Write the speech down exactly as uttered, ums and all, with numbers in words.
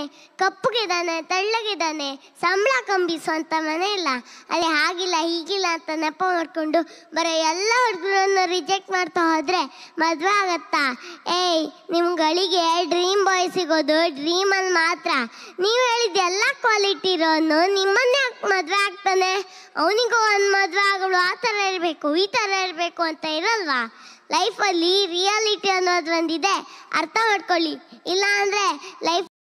ಕಪ್ಪಗಿದ್ದಾನೆ, ತೆಳ್ಳಗಿದ್ದಾನೆ, ಸಂಬಳ ಕಂಬಿಸುವಂಥ ಮನೆ ಇಲ್ಲ. ಅಲ್ಲಿ ಹಾಗಿಲ್ಲ ಹೀಗಿಲ್ಲ ಅಂತ ನೆಪ ಮಾಡ್ಕೊಂಡು ಬರೀ ಎಲ್ಲ ಹುಡುಗರನ್ನು ರಿಜೆಕ್ಟ್ ಮಾಡ್ತಾ ಹೋದರೆ ಮದುವೆ ಆಗತ್ತಾ? ಏಯ್, ನಿಮ್ಗಳಿಗೆ ಡ್ರೀಮ್ ಬಾಯ್ ಸಿಗೋದು ಡ್ರೀಮಲ್ಲಿ ಮಾತ್ರ. ನೀವು ಹೇಳಿದ ಎಲ್ಲ ಕ್ವಾಲಿಟಿ ಇರೋನು ನಿಮ್ಮನ್ನೇ ಯಾಕೆ ಮದುವೆ ಆಗ್ತಾನೆ? ಅವನಿಗೂ ಒಂದು ಮದುವೆ ಆಗಲು ಆ ಥರ ಇರಬೇಕು, ಈ ಥರ ಇರಬೇಕು ಅಂತ ಇರಲ್ವಾ? ಲೈಫಲ್ಲಿ ರಿಯಾಲಿಟಿ ಅನ್ನೋದು ಒಂದಿದೆ, ಅರ್ಥ ಮಾಡ್ಕೊಳ್ಳಿ. ಇಲ್ಲ ಅಂದರೆ ಲೈಫ್